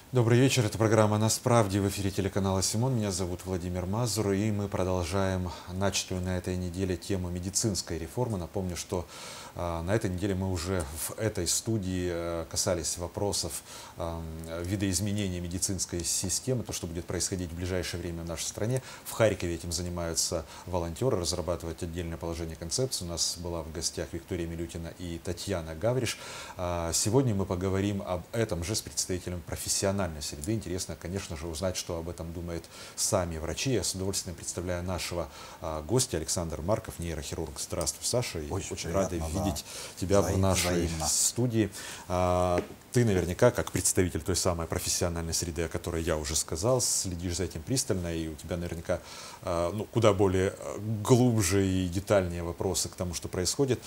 Добрый вечер, это программа «На справде», в эфире телеканала «Симон». Меня зовут Владимир Мазур, и мы продолжаем начатую на этой неделе тему медицинской реформы. Напомню, что на этой неделе мы уже в этой студии касались вопросов видоизменения медицинской системы, то, что будет происходить в ближайшее время в нашей стране. В Харькове этим занимаются волонтеры, разрабатывать отдельное положение концепции. У нас была в гостях Виктория Милютина и Татьяна Гавриш. Сегодня мы поговорим об этом же с представителем профессиональной среды. Интересно, конечно же, узнать, что об этом думают сами врачи. Я с удовольствием представляю нашего гостя Александр Марков, нейрохирург. Здравствуй, Саша. Очень рады видеть тебя в нашей студии. Ты наверняка, как представитель той самой профессиональной среды, о которой я уже сказал, следишь за этим пристально, и у тебя наверняка куда более глубже и детальнее вопросы к тому, что происходит.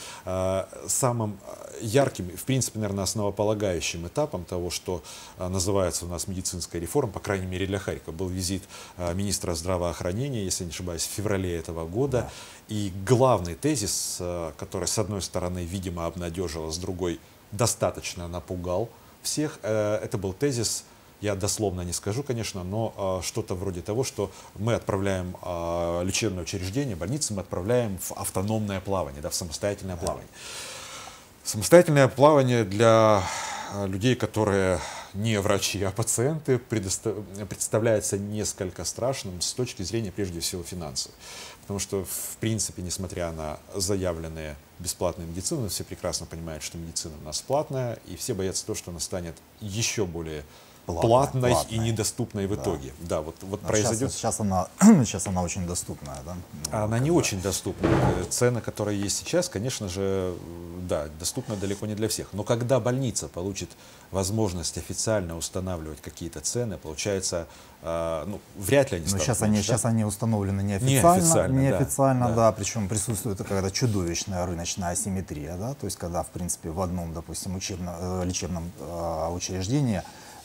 Самым ярким, в принципе, наверное, основополагающим этапом того, что называется у нас медицинская реформа, по крайней мере для Харькова, был визит министра здравоохранения, если не ошибаюсь, в феврале этого года. Да. И главный тезис, который, с одной стороны, видимо, обнадежил, а с другой достаточно напугал всех, это был тезис, я дословно не скажу, конечно, но что-то вроде того, что мы отправляем лечебное учреждение, больницы мы отправляем в автономное плавание, да, в самостоятельное плавание. Самостоятельное плавание для людей, которые не врачи, а пациенты, представляется несколько страшным с точки зрения, прежде всего, финансовой. Потому что, в принципе, несмотря на заявленные бесплатную медицину, все прекрасно понимают, что медицина у нас платная, и все боятся того, что она станет еще более платной и недоступной в итоге. Да, вот произойдет. Сейчас она очень доступная, да? Она не очень доступна. Цены, которые есть сейчас, конечно же, да, доступны далеко не для всех. Но когда больница получит возможность официально устанавливать какие-то цены, получается, вряд ли они станут. Сейчас они установлены неофициально, да, причем присутствует какая-то чудовищная рыночная асимметрия, да, то есть когда, в принципе, в одном, допустим, лечебном учреждении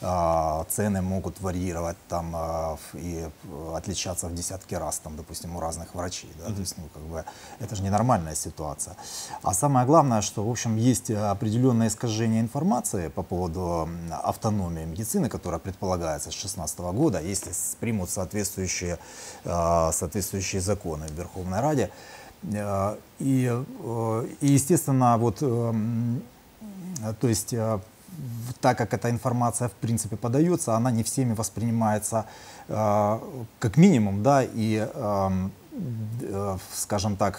цены могут варьировать там и отличаться в десятки раз, там, допустим, у разных врачей. Да? То есть, это же ненормальная ситуация. А самое главное, что, в общем, есть определенное искажение информации по поводу автономии медицины, которая предполагается с 2016 года, если примут соответствующие законы в Верховной Раде. И естественно, то есть, так как эта информация в принципе подается, она не всеми воспринимается как минимум, да, и, скажем так,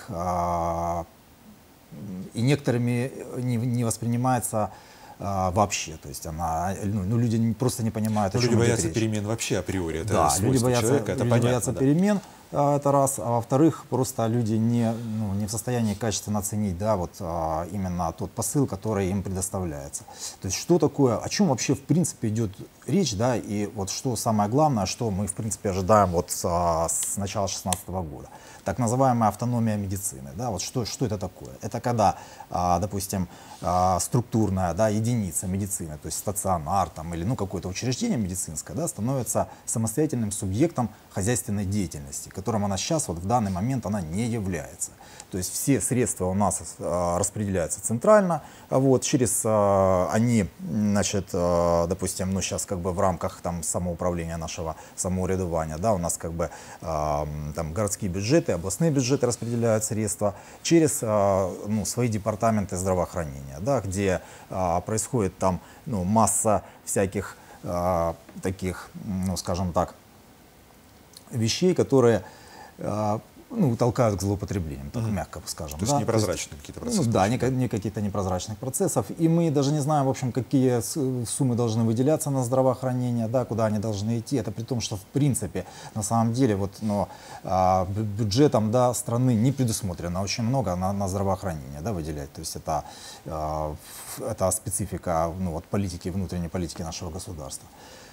и некоторыми не воспринимается вообще, то есть люди просто не понимают, о чем люди боятся перемен вообще априори, это да, свойство человека, это понятно. Боятся перемен, это раз, а во-вторых, просто люди не в состоянии качественно оценить, да, именно тот посыл, который им предоставляется. То есть что такое, о чем вообще в принципе идет речь, да, и вот что самое главное, что мы в принципе ожидаем с начала 2016 года. Так называемая автономия медицины, да, вот что это такое? Это когда, допустим, структурная, да, единица медицины, то есть стационар там, или какое-то учреждение медицинское, да, становится самостоятельным субъектом хозяйственной деятельности, которым она сейчас, в данный момент, она не является. То есть все средства у нас распределяются центрально, через они, значит, допустим, сейчас в рамках там самоуправления нашего самоурядования, да, у нас там городские бюджеты, областные бюджеты распределяют средства через свои департаменты здравоохранения, да, где происходит там масса всяких таких, скажем так, вещей, которые толкают к злоупотреблениям, так мягко скажем. То есть непрозрачные какие-то процессы. Да, не какие-то непрозрачных процессов. И мы даже не знаем, в общем, какие суммы должны выделяться на здравоохранение, да, куда они должны идти. Это при том, что в принципе, на самом деле, бюджетом, да, страны не предусмотрено очень много на здравоохранение, да, выделять. То есть это специфика политики, внутренней политики нашего государства.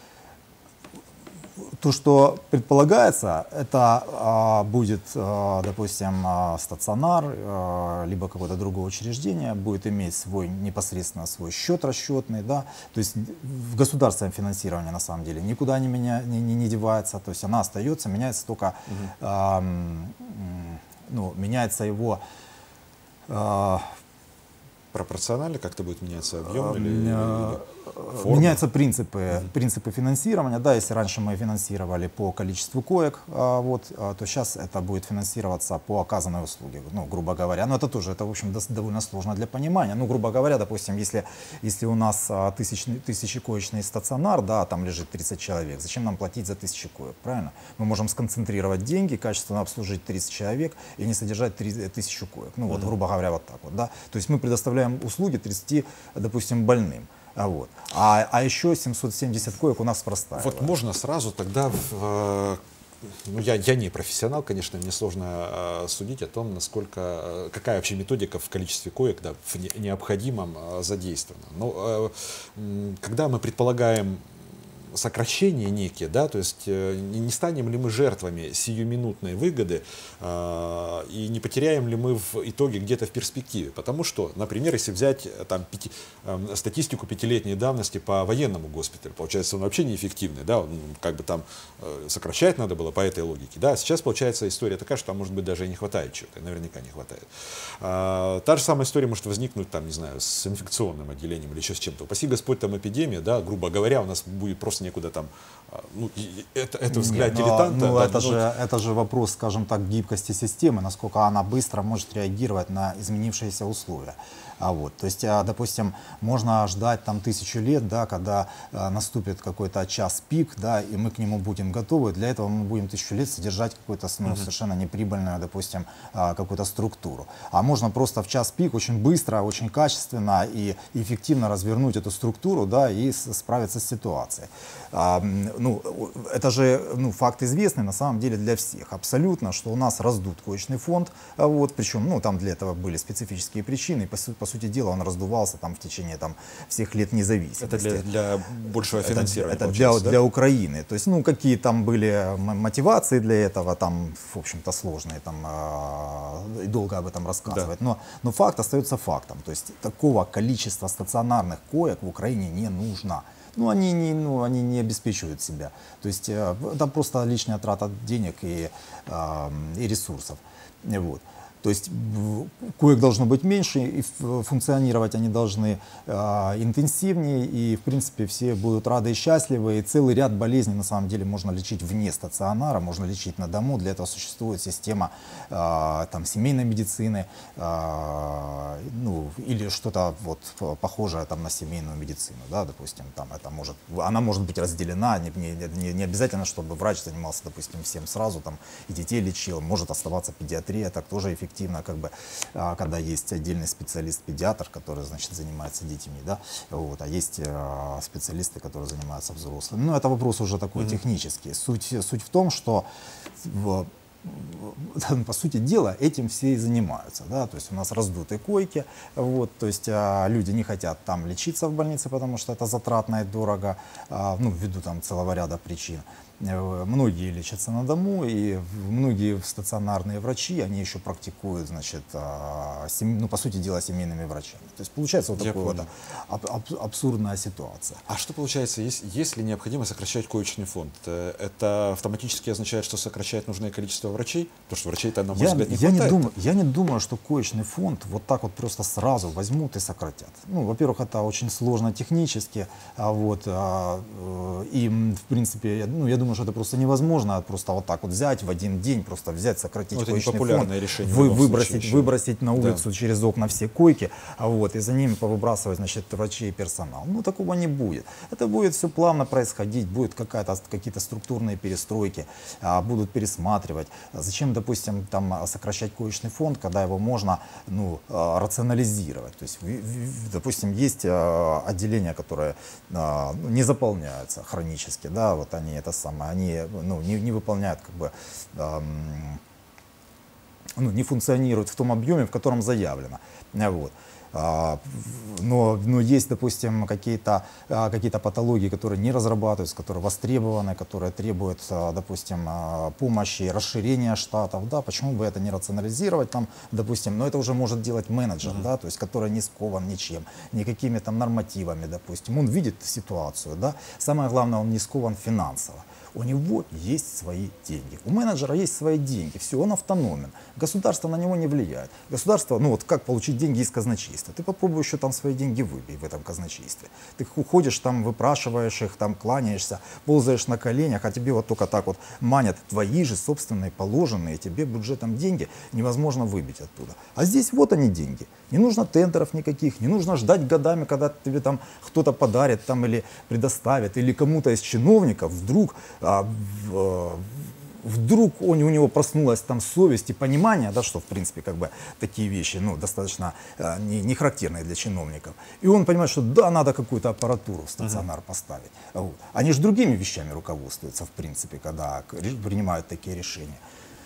То, что предполагается, это будет, допустим, стационар, либо какое-то другое учреждение, будет иметь непосредственно свой счет расчетный, да, то есть в государственном финансировании на самом деле никуда не девается, то есть она остается, меняется только, меняется его пропорционально как-то будет меняться объем или форма? Меняются принципы финансирования. Да, если раньше мы финансировали по количеству коек, то сейчас это будет финансироваться по оказанной услуге, ну, грубо говоря. Но это тоже, это, в общем, довольно сложно для понимания. Ну, грубо говоря, допустим, если у нас тысячекоечный стационар, да, там лежит 30 человек, зачем нам платить за 1000 коек, правильно? Мы можем сконцентрировать деньги, качественно обслужить 30 человек и не содержать 1000 коек. Ну, вот, грубо говоря, вот так вот, да. То есть мы предоставляем услуги 30, допустим, больным. А еще 770 коек у нас простаивает. Вот можно сразу тогда, ну, я не профессионал, конечно, мне сложно судить о том, какая вообще методика в количестве коек, да, в необходимом задействована. Но когда мы предполагаем сокращения некие, да, то есть не станем ли мы жертвами сиюминутной выгоды и не потеряем ли мы в итоге где-то в перспективе. Потому что, например, если взять там, статистику 5-летней давности по военному госпиталю, получается, он вообще неэффективный, да, он, как бы там сокращать надо было по этой логике. Да, сейчас получается история такая, что там, может быть, даже и не хватает чего-то, наверняка не хватает. Та же самая история может возникнуть, там, не знаю, с инфекционным отделением или еще с чем-то. Упаси Господь, там эпидемия, да, грубо говоря, у нас будет просто некуда там, ну, это взгляд дилетанта. Ну, да, это же вопрос, скажем так, гибкости системы, насколько она быстро может реагировать на изменившиеся условия. То есть, допустим, можно ждать там 1000 лет, да, когда наступит какой-то час пик, да, и мы к нему будем готовы. Для этого мы будем 1000 лет содержать какую-то совершенно неприбыльную, допустим, какую-то структуру. А можно просто в час пик очень быстро, очень качественно и эффективно развернуть эту структуру, да, и справиться с ситуацией. Ну, это же, ну, факт известный на самом деле для всех абсолютно, что у нас раздут коечный фонд, причем, ну, там для этого были специфические причины, и по сути дела он раздувался там в течение там всех лет независимости. Это для большего финансирования. Это для Украины. То есть, ну, какие там были мотивации для этого, там, в общем-то, сложные, там, и долго об этом рассказывать. Да. Но факт остается фактом. То есть такого количества стационарных коек в Украине не нужно. Ну, они не обеспечивают себя. То есть там просто лишняя трата денег и ресурсов. Вот. То есть коек должно быть меньше, и функционировать они должны интенсивнее, и в принципе все будут рады и счастливы. И целый ряд болезней на самом деле можно лечить вне стационара, можно лечить на дому. Для этого существует система там, семейной медицины, ну, или что-то вот похожее там, на семейную медицину, да, допустим. Там, она может быть разделена, не обязательно, чтобы врач занимался, допустим, всем сразу, там, и детей лечил. Может оставаться педиатрия, так тоже эффективно, как бы, когда есть отдельный специалист-педиатр, который, значит, занимается детьми, да, вот, а есть специалисты, которые занимаются взрослыми. Ну, это вопрос уже такой технический. Суть в том, что по сути дела этим все и занимаются, да, то есть у нас раздутые койки, вот, то есть люди не хотят там лечиться в больнице, потому что это затратно и дорого, ну, ввиду там целого ряда причин. Многие лечатся на дому, и многие стационарные врачи, они еще практикуют, значит, ну, по сути дела, семейными врачами. То есть получается вот такая вот абсурдная ситуация. А что получается, если необходимо сокращать коечный фонд? Это автоматически означает, что сокращать нужное количество врачей? Потому что врачей-то, на мой взгляд, не хватает. Я не думаю, что коечный фонд вот так вот просто сразу возьмут и сократят. Ну, во-первых, это очень сложно технически, и, в принципе, ну, я думаю, что это просто невозможно, просто вот так вот взять в один день, просто взять, сократить коечный фонд, выбросить на улицу через окна все койки, и за ними повыбрасывать, значит, врачей и персонал. Ну, такого не будет. Это будет все плавно происходить, будут какие-то структурные перестройки, будут пересматривать. Зачем, допустим, там сокращать коечный фонд, когда его можно, ну, рационализировать? То есть, допустим, есть отделения, которые не заполняются хронически, да, вот они они, ну, не выполняют, как бы, ну, не функционируют в том объеме, в котором заявлено. Вот. Но есть, допустим, какие-то патологии, которые не разрабатываются, которые востребованы, которые требуют, допустим, помощи, расширения штатов. Да, почему бы это не рационализировать, там, допустим, но это уже может делать менеджер, да, то есть, который не скован ничем, никакими там нормативами, допустим. Он видит ситуацию, да. Самое главное, он не скован финансово. У него есть свои деньги. У менеджера есть свои деньги. Все, он автономен. Государство на него не влияет. Государство, ну вот как получить деньги из казначейства? Ты попробуй еще там свои деньги выбей в этом казначействе. Ты уходишь там, выпрашиваешь их, там кланяешься, ползаешь на коленях, а тебе вот только так вот манят твои же собственные положенные тебе бюджетом деньги, невозможно выбить оттуда. А здесь вот они деньги. Не нужно тендеров никаких, не нужно ждать годами, когда тебе там кто-то подарит там, или предоставит, или кому-то из чиновников вдруг у него проснулась там совесть и понимание, да, что в принципе как бы такие вещи, ну, достаточно не характерные для чиновников. И он понимает, что да, надо какую-то аппаратуру в стационар поставить. Вот. Они же другими вещами руководствуются в принципе, когда принимают такие решения.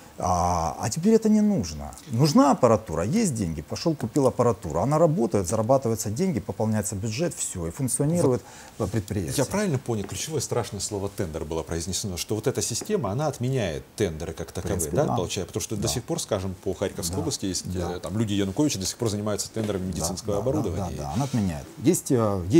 А теперь это не нужно. Нужна аппаратура, есть деньги, пошел купил аппаратуру. Она работает, зарабатываются деньги, пополняется бюджет, все, и функционирует предприятие. Я правильно понял, ключевое страшное слово «тендер» было произнесено, что вот эта система, она отменяет тендеры как таковые, принципе, да, да. Получается? Потому что до сих пор, скажем, по Харьковской области есть там люди Януковича до сих пор занимаются тендерами медицинского оборудования. Да, она отменяет. Есть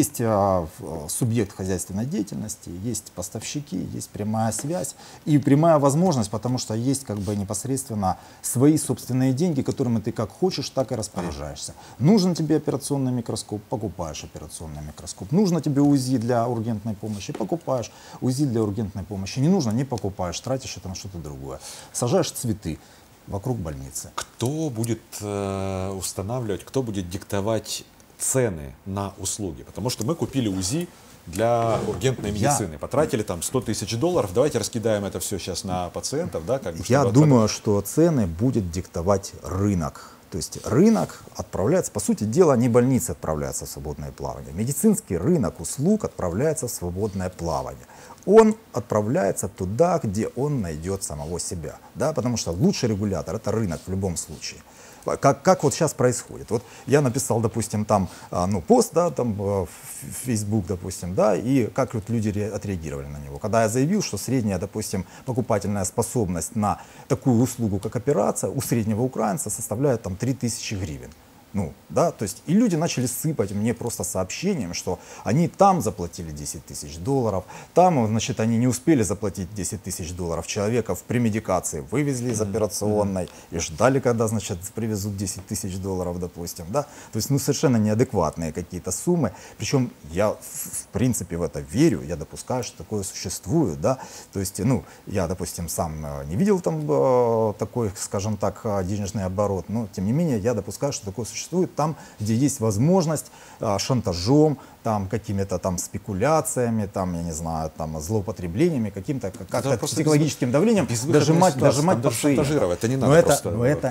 субъект хозяйственной деятельности, есть поставщики, есть прямая связь и прямая возможность, потому что есть как бы непосредственно свои собственные деньги, которыми ты как хочешь, так и распоряжаешься. Нужен тебе операционный микроскоп, покупаешь операционный микроскоп. Нужно тебе УЗИ для ургентной помощи, покупаешь УЗИ для ургентной помощи. Не нужно, не покупаешь, тратишь это на что-то другое. Сажаешь цветы вокруг больницы. Кто будет устанавливать, кто будет диктовать цены на услуги? Потому что мы купили УЗИ для ургентной медицины. Потратили там $100 000. Давайте раскидаем это все сейчас на пациентов. Да, как бы, Я думаю, что цены будет диктовать рынок. То есть рынок отправляется, по сути дела, не больницы отправляются в свободное плавание. Медицинский рынок услуг отправляется в свободное плавание. Он отправляется туда, где он найдет самого себя. Да? Потому что лучший регулятор — это рынок в любом случае. Как вот сейчас происходит. Вот я написал, допустим, там, пост, да, там, в Facebook, допустим, да, и как вот люди отреагировали на него. Когда я заявил, что средняя, допустим, покупательная способность на такую услугу, как операция, у среднего украинца составляет там 3000 гривен. Ну, да, то есть и люди начали сыпать мне просто сообщением, что они там заплатили $10 000, там, значит, они не успели заплатить $10 000, человека в премедикации вывезли из операционной и ждали, когда, значит, привезут $10 000, допустим, да, то есть, ну, совершенно неадекватные какие-то суммы, причем я, в принципе, в это верю, я допускаю, что такое существует, да, то есть, ну, я, допустим, сам не видел там такой, скажем так, денежный оборот, но, тем не менее, я допускаю, что такое существует там, где есть возможность шантажом, там, какими-то там спекуляциями, там, я не знаю, там, злоупотреблениями, каким-то как-то психологическим давлением дожимать пациента. Это не надо просто. Но это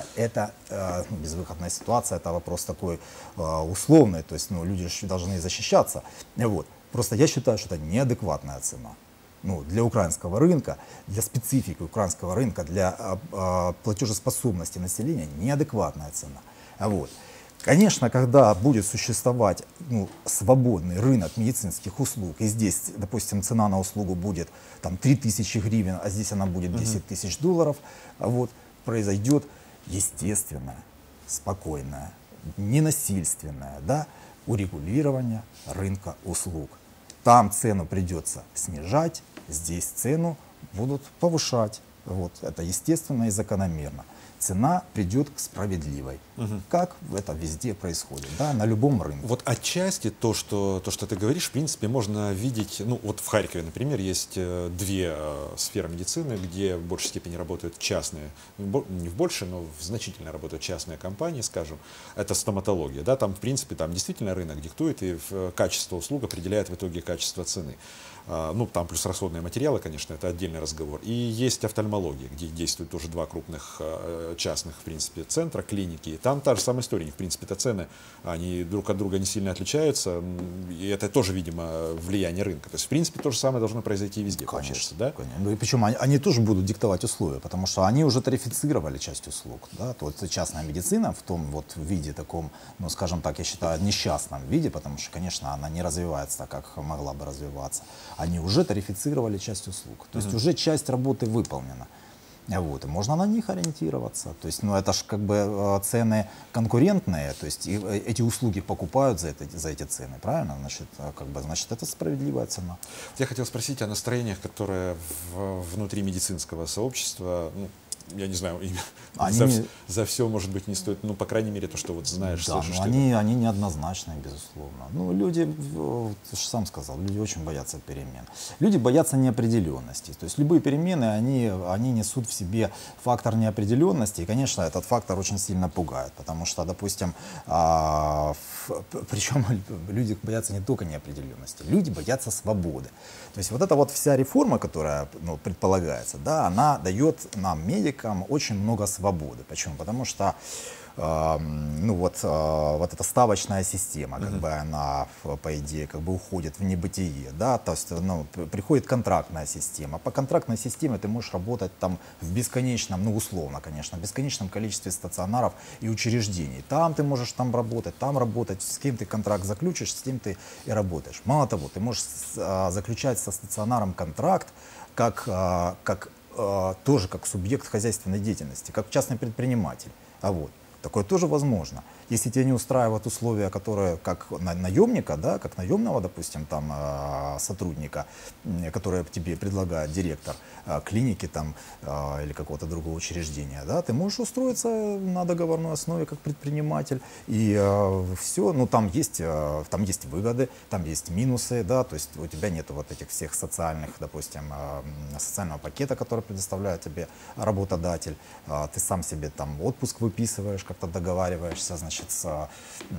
безвыходная ситуация, это вопрос такой условный, то есть, ну, люди же должны защищаться. Вот. Просто я считаю, что это неадекватная цена. Ну, для украинского рынка, для специфики украинского рынка, для платежеспособности населения неадекватная цена. Вот. Конечно, когда будет существовать свободный рынок медицинских услуг, и здесь, допустим, цена на услугу будет там 3000 гривен, а здесь она будет $10 000, вот, произойдет естественное, спокойное, ненасильственное, да, урегулирование рынка услуг. Там цену придется снижать, здесь цену будут повышать. Вот, это естественно и закономерно. Цена придет к справедливой, как это везде происходит, да, на любом рынке. Вот отчасти то, что ты говоришь, в принципе, можно видеть, ну вот в Харькове, например, есть две сферы медицины, где в большей степени работают частные, не в большей, но в значительно работают частные компании, скажем, это стоматология, да, там в принципе там действительно рынок диктует и качество услуг определяет в итоге качество цены. Ну, там плюс расходные материалы, конечно, это отдельный разговор. И есть офтальмология, где действуют тоже два крупных частных, в принципе, центра, клиники. И там та же самая история. В принципе, это цены, они друг от друга не сильно отличаются. И это тоже, видимо, влияние рынка. То есть, в принципе, то же самое должно произойти везде, получается, да? Конечно. Ну, и причем они тоже будут диктовать условия, потому что они уже тарифицировали часть услуг. Да? То есть частная медицина в том вот виде таком, ну, скажем так, я считаю, несчастном виде, потому что, конечно, она не развивается так, как могла бы развиваться. Они уже тарифицировали часть услуг, то есть уже часть работы выполнена. Вот, и можно на них ориентироваться. То есть, ну, это же как бы цены конкурентные, то есть эти услуги покупают за эти цены, правильно? Значит, как бы, значит, это справедливая цена. Я хотел спросить о настроениях, которые внутри медицинского сообщества, ну, я не знаю, за все, может быть, не стоит, ну, по крайней мере, то, что вот знаешь, да, слышишь. Они неоднозначные, безусловно. Ну, люди, ты же сам сказал, люди очень боятся перемен. Люди боятся неопределенности. То есть любые перемены, они несут в себе фактор неопределенности. И, конечно, этот фактор очень сильно пугает. Потому что, допустим, причем люди боятся не только неопределенности, люди боятся свободы. То есть вот эта вот вся реформа, которая, ну, предполагается, да, она дает нам, медикам, очень много свободы. Почему? Потому что ну вот эта ставочная система, как бы она, по идее, как бы уходит в небытие, да, то есть, ну, приходит контрактная система. По контрактной системе ты можешь работать там в бесконечном, ну, условно, конечно, в бесконечном количестве стационаров и учреждений. Там ты можешь там работать, с кем ты контракт заключишь, с кем ты и работаешь. Мало того, ты можешь заключать со стационаром контракт тоже как субъект хозяйственной деятельности, как частный предприниматель. Вот. Такое тоже возможно. Если тебя не устраивают условия, которые как наемника, да, как наемного, допустим, там, сотрудника, которые тебе предлагает директор клиники там, или какого-то другого учреждения, да, ты можешь устроиться на договорной основе как предприниматель. И все, ну, там есть выгоды, там есть минусы, да, то есть у тебя нет вот этих всех социальных, допустим, социального пакета, который предоставляет тебе работодатель. Ты сам себе там отпуск выписываешь, как-то договариваешься, значит, с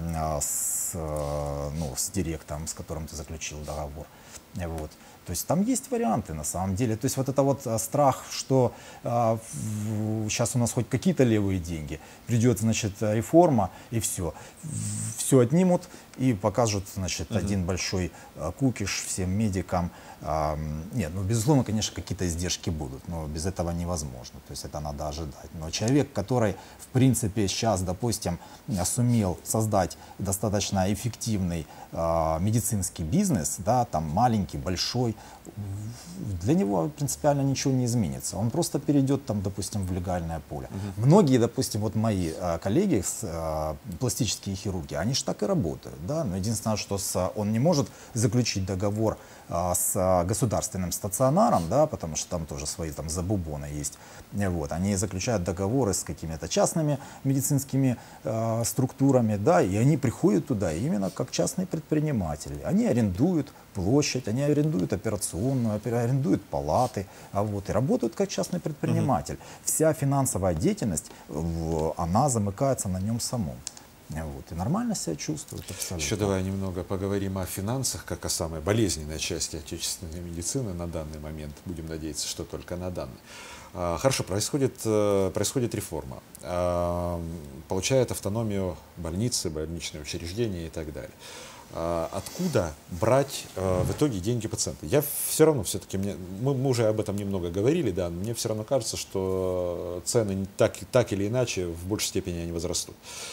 директором, с которым ты заключил договор. Вот. То есть там есть варианты на самом деле. То есть вот это вот страх, что сейчас у нас хоть какие-то левые деньги, придет, значит, реформа и все отнимут и покажут, значит, один большой кукиш всем медикам. Нет, ну, безусловно, конечно, какие-то издержки будут, но без этого невозможно, то есть это надо ожидать. Но человек, который, в принципе, сейчас, допустим, сумел создать достаточно эффективный медицинский бизнес, да, там маленький, большой, для него принципиально ничего не изменится. Он просто перейдет, там, допустим, в легальное поле. Многие, допустим, вот мои коллеги, пластические хирурги, они же так и работают, да, но единственное, что он не может заключить договор с государственным стационаром, да, потому что там тоже свои там забубоны есть. Вот, они заключают договоры с какими-то частными медицинскими структурами, да, и они приходят туда именно как частные предприниматели. Они арендуют площадь, они арендуют операционную, арендуют палаты, вот, и работают как частный предприниматель. Вся финансовая деятельность, она замыкается на нем самом. Вот, и нормально себя чувствуют абсолютно. Еще давай немного поговорим о финансах, как о самой болезненной части отечественной медицины на данный момент. Будем надеяться, что только на данный. Хорошо, происходит реформа. Получают автономию больницы, больничные учреждения и так далее. Откуда брать в итоге деньги пациента? Я все равно все-таки, мы уже об этом немного говорили, да, но мне все равно кажется, что цены так или иначе в большей степени они возрастут.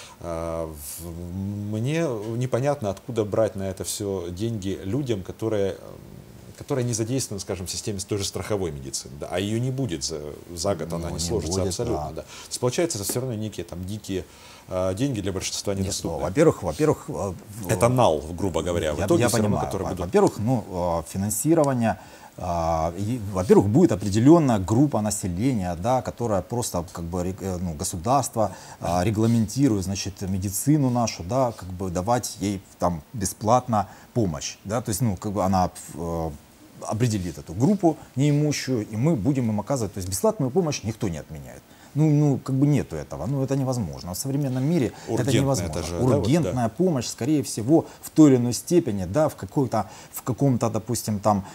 Мне непонятно, откуда брать на это все деньги людям, которые не задействованы, скажем, в системе той же страховой медицины, да, а ее не будет за год, она не сложится будет, абсолютно. Да. То есть получается, это все равно некие там дикие деньги для большинства недоступны. Во-первых, это нал, грубо говоря, в итоге я все равно, понимаю. которые будут. Во-первых, финансирование, во-первых, будет определенная группа населения, да, которая просто как бы, государство регламентирует, значит, медицину нашу, да, как бы давать ей там бесплатно помощь, да, то есть, как бы она определит эту группу неимущую, и мы будем им оказывать, то есть бесплатную помощь никто не отменяет. Как бы нету этого, это невозможно. В современном мире это невозможно. Ургентная помощь, скорее всего, в той или иной степени, да, в каком-то, допустим, там,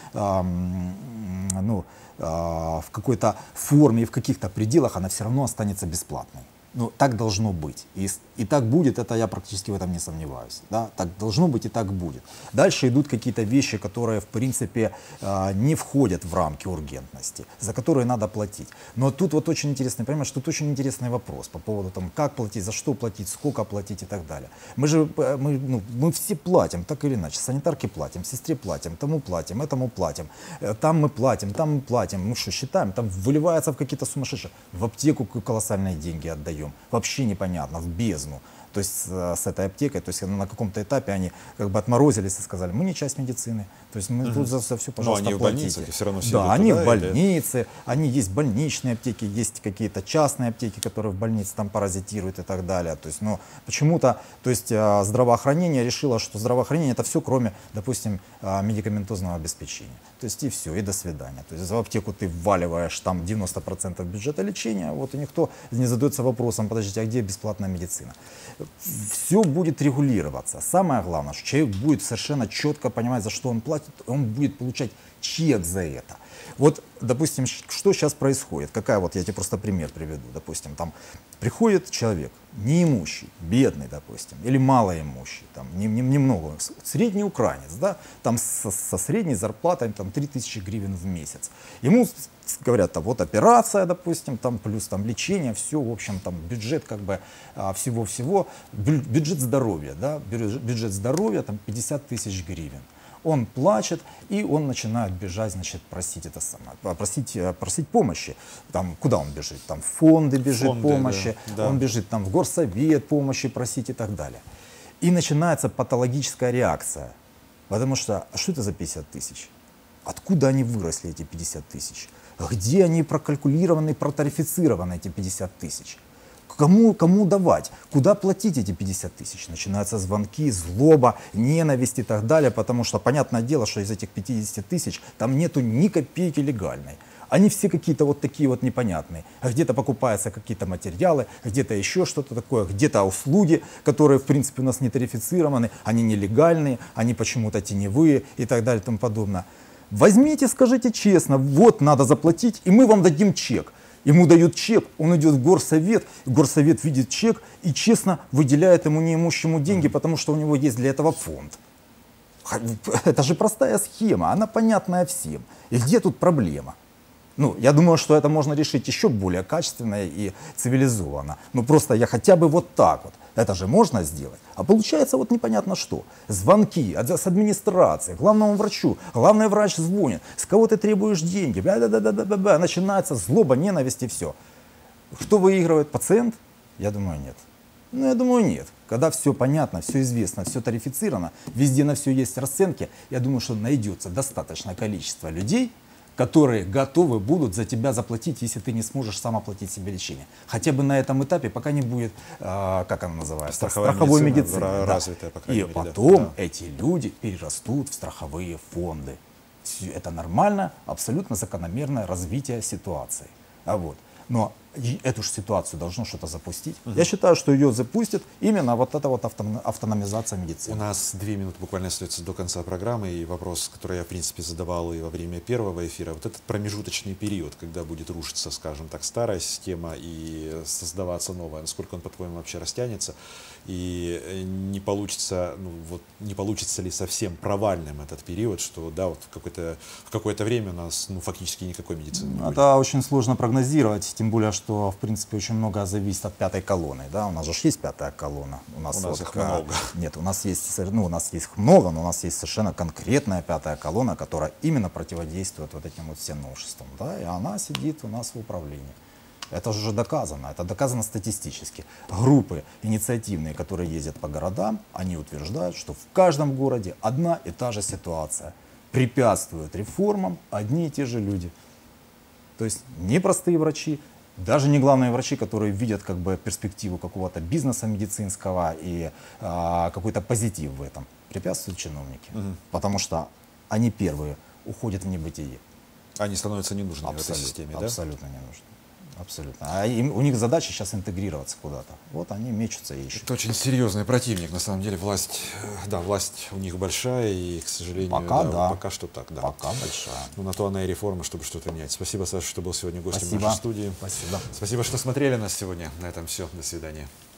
в какой-то форме и в каких-то пределах она все равно останется бесплатной. Ну, так должно быть. И так будет, это я практически в этом не сомневаюсь. Да? Так должно быть и так будет. Дальше идут какие-то вещи, которые, в принципе, не входят в рамки ургентности, за которые надо платить. Но тут вот очень интересный, понимаешь, тут очень интересный вопрос по поводу того, как платить, за что платить, сколько платить и так далее. Мы все платим, так или иначе. Санитарке платим, сестре платим, тому платим, этому платим. Там мы платим, там мы платим. Мы что, считаем? Там выливается в какие-то сумасшедшие. В аптеку колоссальные деньги отдаем. Вообще непонятно, в бездну. То есть с этой аптекой, то есть на каком-то этапе они как бы отморозились и сказали, мы не часть медицины, то есть мы тут за все, пожалуйста, они платите. в больницах, и все равно все да, они туда, в больнице, они есть больничные аптеки, есть какие-то частные аптеки, которые в больнице там паразитируют и так далее. То есть, ну, почему-то, то есть здравоохранение решило, что здравоохранение это все, кроме, допустим, медикаментозного обеспечения. То есть и все, и до свидания. То есть в аптеку ты вваливаешь там 90% бюджета лечения, вот и никто не задается вопросом, подождите, а где бесплатная медицина? Все будет регулироваться. Самое главное, что человек будет совершенно четко понимать, за что он платит, он будет получать чек за это. Вот, допустим, что сейчас происходит? Какая вот, я тебе просто пример приведу. Допустим, там приходит человек, неимущий, бедный, допустим, или малоимущий, там, немного, средний украинец, да, там со средней зарплатой там, 3000 гривен в месяц. Ему говорят, там, вот операция, допустим, там, плюс там, лечение, все, в общем, там, бюджет как бы всего-всего, бюджет здоровья, да, бюджет здоровья, там, 50 тысяч гривен. Он плачет, и он начинает бежать, значит, просить это самое, просить помощи. Там, куда он бежит? Там в фонды бежит помощи, да. Он бежит там в горсовет помощи просить и так далее. И начинается патологическая реакция. Потому что, а что это за 50 тысяч? Откуда они выросли, эти 50 тысяч? Где они прокалькулированы, протарифицированы, эти 50 тысяч? Кому давать? Куда платить эти 50 тысяч? Начинаются звонки, злоба, ненависть и так далее, потому что понятное дело, что из этих 50 тысяч там нету ни копейки легальной. Они все какие-то вот такие вот непонятные. Где-то покупаются какие-то материалы, где-то еще что-то такое, где-то услуги, которые в принципе у нас не тарифицированы, они нелегальные, они почему-то теневые и так далее и тому подобное. Возьмите, скажите честно, вот надо заплатить, и мы вам дадим чек. Ему дают чек, он идет в горсовет видит чек и честно выделяет ему неимущему деньги, потому что у него есть для этого фонд. Это же простая схема, она понятная всем. И где тут проблема? Ну, я думаю, что это можно решить еще более качественно и цивилизованно. Ну, просто я хотя бы вот так вот. Это же можно сделать. А получается вот непонятно что. Звонки с администрации, главному врачу. Главный врач звонит. С кого ты требуешь деньги? Бля-да-да-да-да-да. Начинается злоба, ненависть и все. Кто выигрывает? Пациент? Я думаю, нет. Ну, я думаю, нет. Когда все понятно, все известно, все тарифицировано, везде на все есть расценки, я думаю, что найдется достаточное количество людей, которые готовы будут за тебя заплатить, если ты не сможешь сам оплатить себе лечение. Хотя бы на этом этапе, пока не будет, как она называется, страховой медицины. Развитая, по крайней мере. И потом эти люди перерастут в страховые фонды. Это нормально, абсолютно закономерное развитие ситуации. Но эту же ситуацию должно что-то запустить. Я считаю, что ее запустит именно вот эта вот автономизация медицины. У нас 2 минуты буквально остается до конца программы, и вопрос, который я в принципе задавал и во время первого эфира, вот этот промежуточный период, когда будет рушиться, скажем так, старая система и создаваться новая, насколько он, по-твоему, вообще растянется, и не получится, не получится ли совсем провальным этот период, что да, вот в какое-то время у нас фактически никакой медицины не будет. Это очень сложно прогнозировать, тем более, что в принципе очень много зависит от пятой колонны. Да? У нас же есть пятая колонна. У нас их много. Нет, у нас есть их много, но у нас есть совершенно конкретная пятая колонна, которая именно противодействует вот этим вот всем новшествам. Да? И она сидит у нас в управлении. Это же доказано, это доказано статистически. Группы инициативные, которые ездят по городам, они утверждают, что в каждом городе одна и та же ситуация. Препятствуют реформам одни и те же люди. То есть не простые врачи, даже не главные врачи, которые видят как бы перспективу какого-то бизнеса медицинского и какой-то позитив в этом. Препятствуют чиновники, потому что они первые уходят в небытие. Они становятся ненужными в этой системе, да? Абсолютно не нужны. Абсолютно. А у них задача сейчас интегрироваться куда-то. Вот они мечутся и ищут. Это очень серьезный противник, на самом деле. Власть, да, власть у них большая, и, к сожалению, Пока, да. пока что так, да. Пока большая. Ну, на то она и реформа, чтобы что-то менять. Спасибо, Саша, что был сегодня гостем Спасибо. нашей студии. Спасибо. Спасибо, что смотрели нас сегодня. На этом все. До свидания.